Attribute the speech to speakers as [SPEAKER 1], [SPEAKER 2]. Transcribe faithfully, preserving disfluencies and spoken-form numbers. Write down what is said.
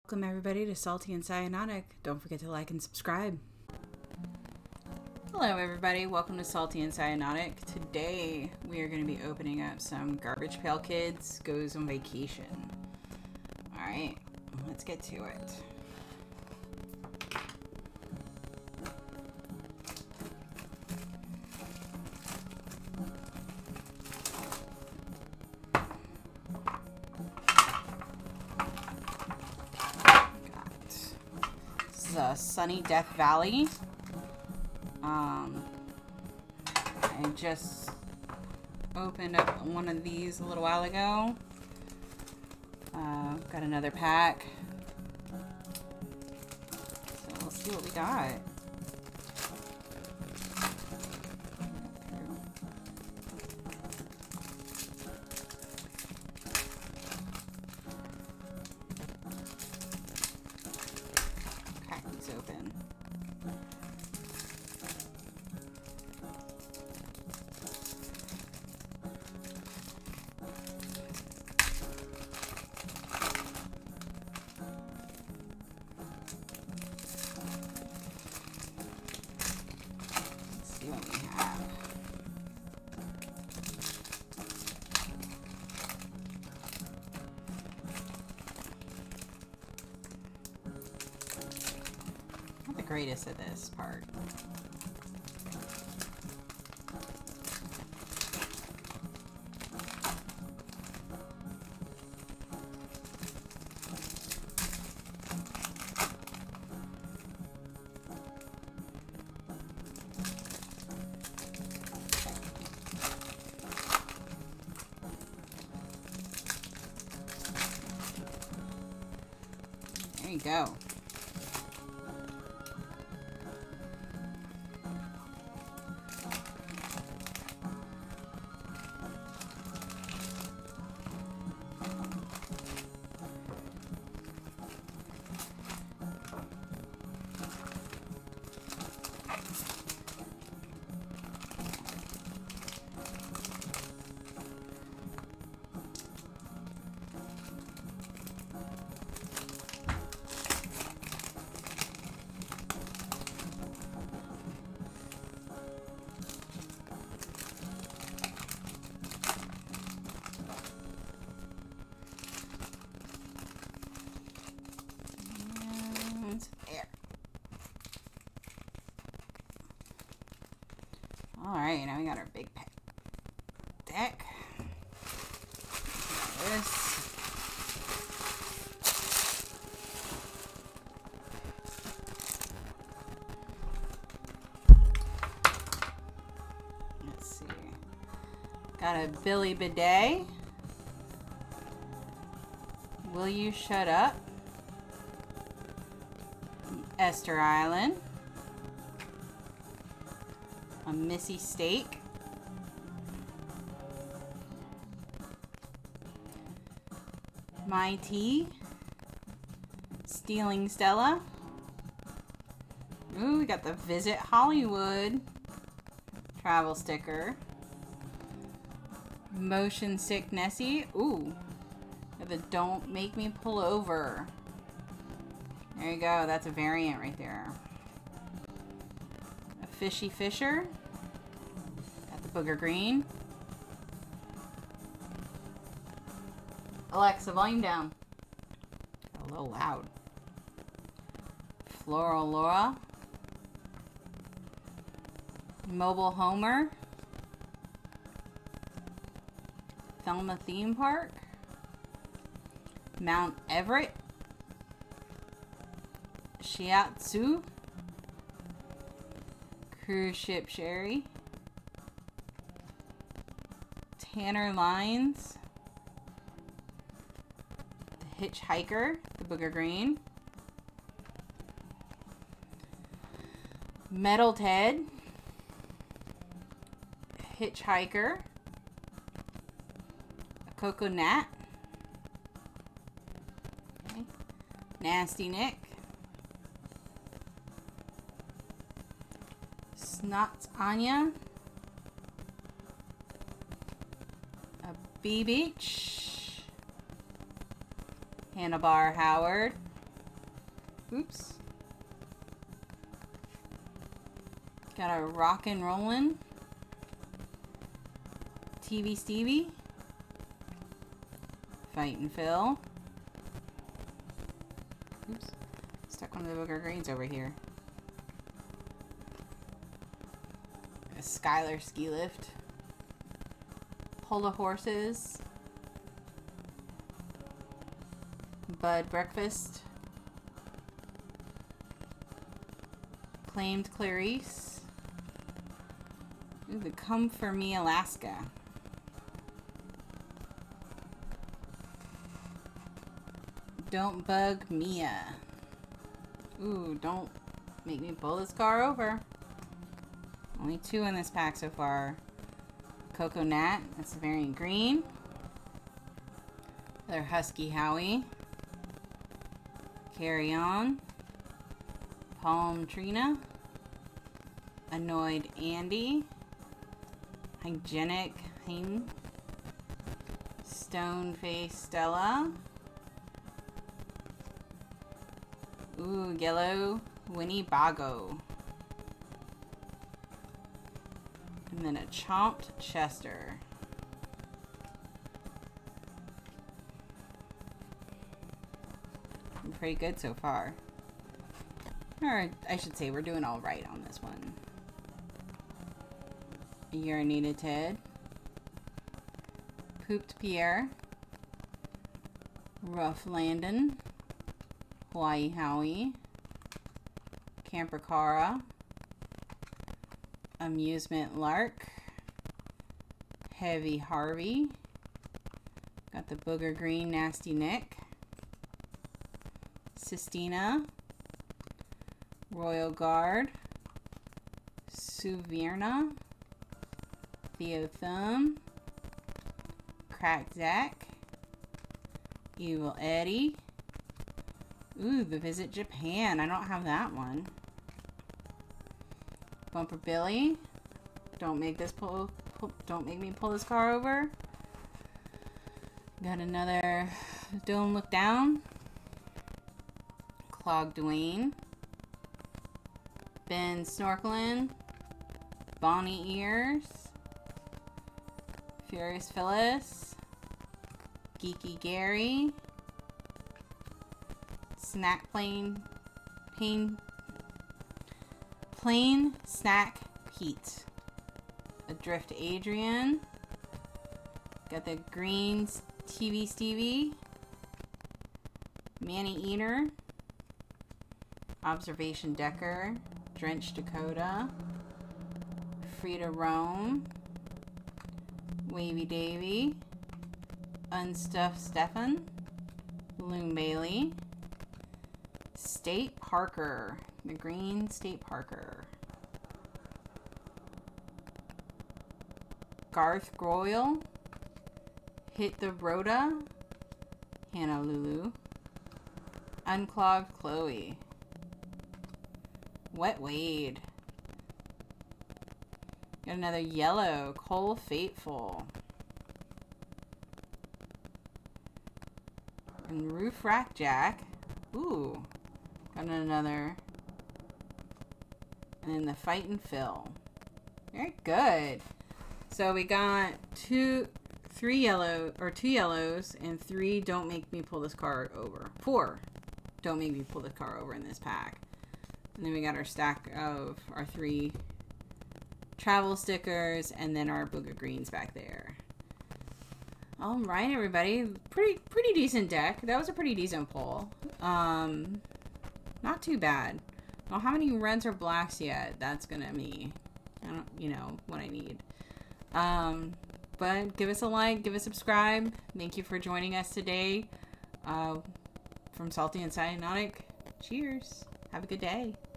[SPEAKER 1] Welcome everybody to Salty and Cyanotic. Don't forget to like and subscribe. Hello everybody, welcome to Salty and Cyanotic. Today we are going to be opening up some Garbage Pail Kids Goes on Vacation. Alright, let's get to it. Uh, Sunny Death Valley. Um, I just opened up one of these a little while ago. Uh, got another pack. So let's see what we got. Open. Let's see what we have. Greatest of this part. There you go. There. Alright, now we got our big pack deck. This. Let's see. Got a Billy Bidet. Will You Shut Up? Esther Island, a Missy Steak, My Tea, Stealing Stella. Ooh, we got the Visit Hollywood travel sticker, Motion Sick Nessie. Ooh, the Don't Make Me Pull Over. There you go. That's a variant right there. A Fishy Fisher. Got the Booger Green. Alexa, volume down. Got a little loud. Floral Laura. Mobile Homer. Thelma Theme Park. Mount Everett. Shiatsu, Cruise Ship Sherry, Tanner Lines, The Hitchhiker, the Booger Green, Metal Ted, Hitchhiker, a Coco Nat, okay. Nasty Nick, Snots Anya, a B Beach, Hannah Bar Howard, Oops. Got a Rockin' Rollin'. T V Stevie. Fightin' Phil. Oops. Stuck one of the booger greens over here. A Skylar Ski Lift. Pola Horses. Bud Breakfast. Claimed Clarice. Ooh, the Come For Me Alaska. Don't Bug Mia. Ooh, don't make me pull this car over. Only two in this pack so far. Coco Nat, that's the variant green. Another Husky Howie. Carry On. Palm Trina. Annoyed Andy. Hygienic Hein. Stone Face Stella. Ooh, yellow Winnie Bago. And then a Chomped Chester. Pretty good so far. Or I should say we're doing all right on this one. Urinated Ted. Pooped Pierre. Rough Landon. Hawaii Howie. Camper Cara. Amusement Lark. Heavy Harvey. Got the Booger Green Nasty Nick. Sistina. Royal Guard. Suvirna. Theo Thumb. Cracked Zach. Evil Eddie. Ooh, the Visit Japan. I don't have that one. Bumper Billy. Don't make this pull, pull. Don't make me pull this car over. Got another Don't Look Down. Clog Dwayne. Ben Snorkelin. Bonnie Ears. Furious Phyllis. Geeky Gary. Snack Plain. Pain. Plain Snack Pete. Adrift Adrian. Got the Greens T V Stevie. Manny Eater. Observation Decker. Drench Dakota. Frida Rome. Wavy Davy. Unstuffed Stefan. Loon Bailey. State Parker. The green State Parker. Garth Groyle. Hit the Rhoda. Hannah Lulu. Unclogged Chloe. Wet Wade. Got another yellow. Cole Fateful. And Roof Rack Jack. Ooh. Got another. And then the Fightin' Phil. Very good. So we got two, three yellow, or two yellows, and three Don't Make Me Pull This Car Over. Four Don't Make Me Pull This Car Over in this pack. And then we got our stack of our three travel stickers, and then our Booger Greens back there. All right, everybody. Pretty, pretty decent deck. That was a pretty decent pull. Um, not too bad. I don't have any reds or blacks yet. That's gonna be, I don't, you know, what I need. Um, but give us a like, give us a subscribe. Thank you for joining us today. Uh, from Salty and Cyanotic. Cheers. Have a good day.